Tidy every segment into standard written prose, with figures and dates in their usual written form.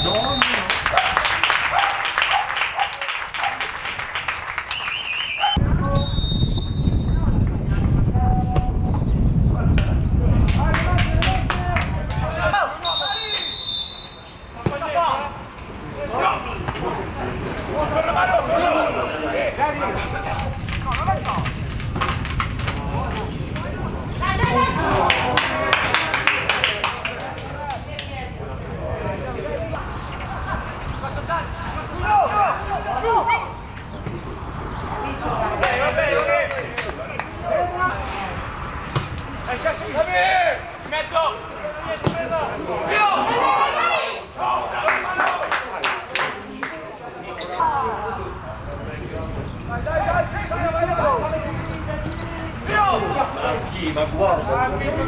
Ma guarda,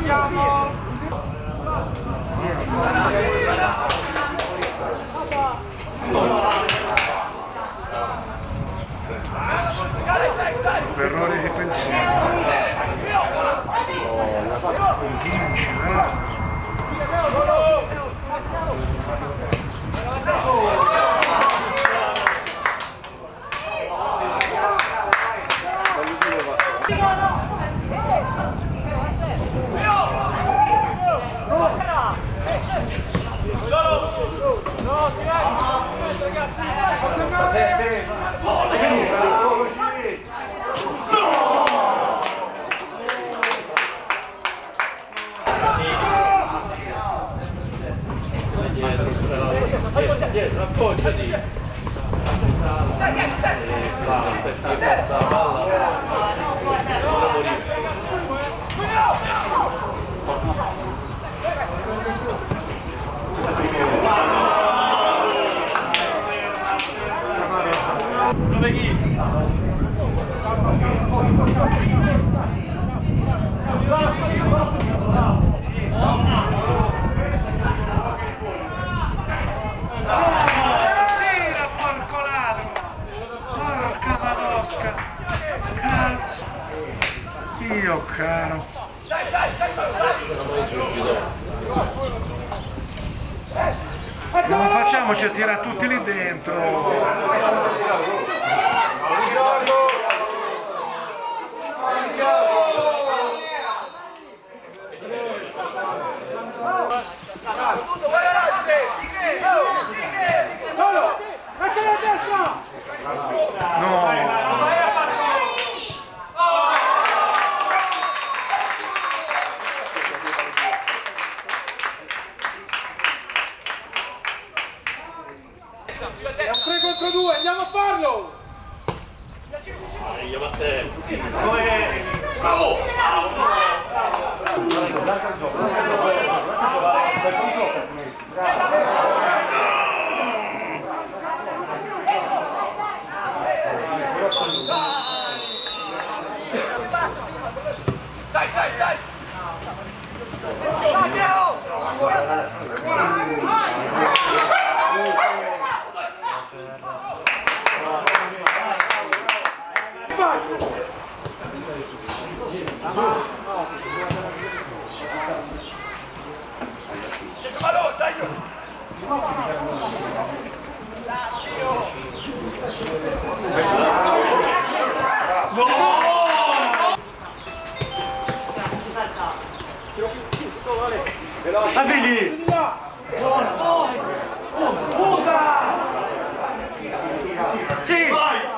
per errore di pensiero. appoggiati. Passa la dove chi? Dio caro. Non facciamoci tirare tutti lì dentro. È un 3 contro 2, andiamo a farlo! Io Matteo. Bravo! Stai! La figli! Sì!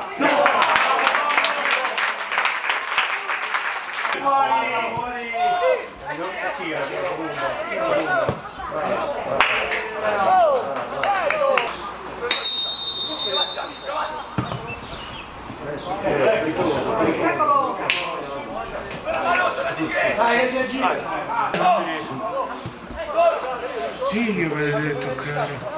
Io ve l'ho detto, caro.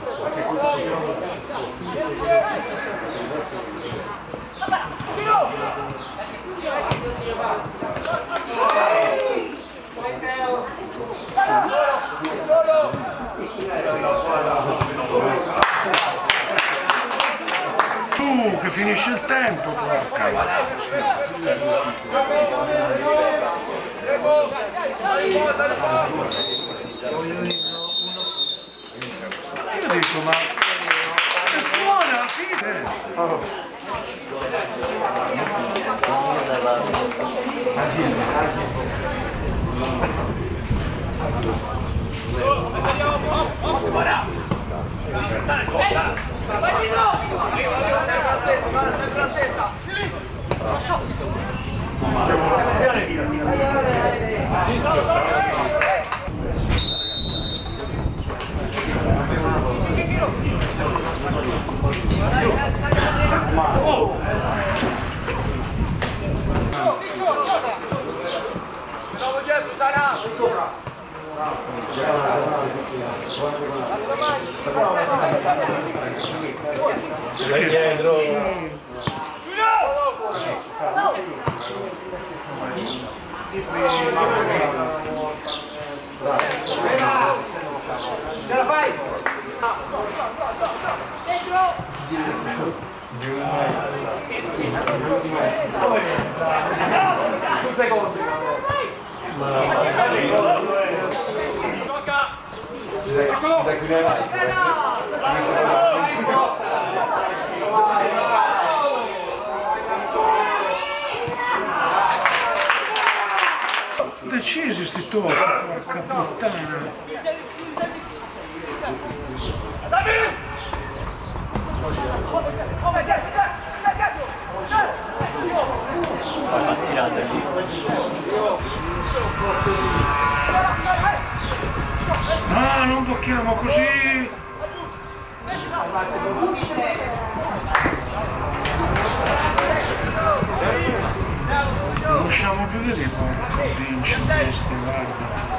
Che finisce il tempo, porca. Io dico, ma che suona alla fine? Ce la fai? Un secondo. Decisi sti tocchi, porca puttana. No, non tocchiamo così. Non usciamo più di lì, porco vinci questi, guarda.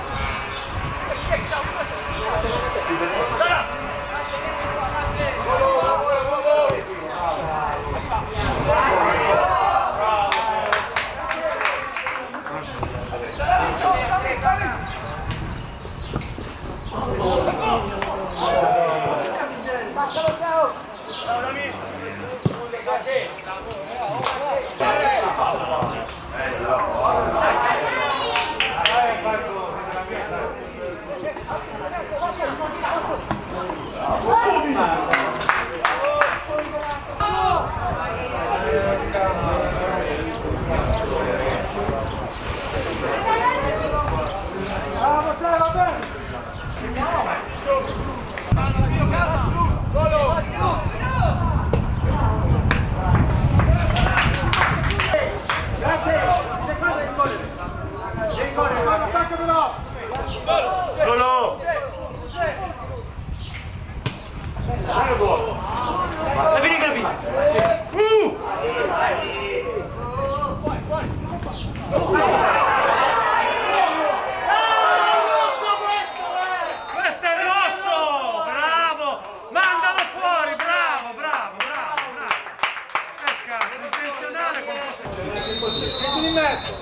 Questo è rosso! Bravo! Mandalo fuori! Bravo, bravo, bravo, bravo! Cazzo, intenzionale con... In mezzo.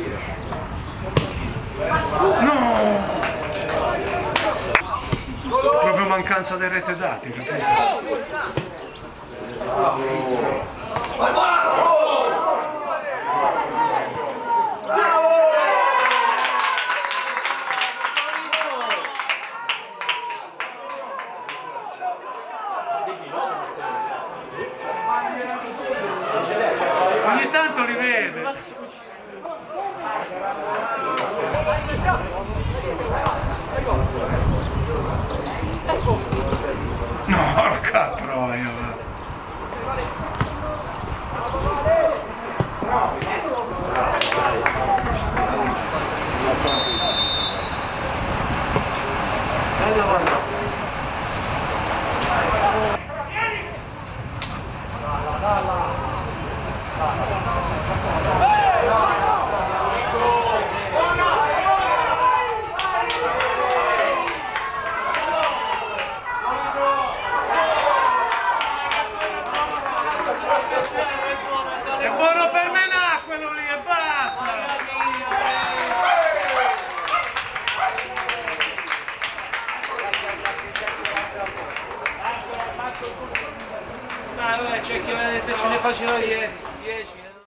No! Proprio mancanza di rete dati, capito? Ogni tanto li vede. No, porca troia. È buono per menà quello lì e basta! C'è chi ce ne faceva 10.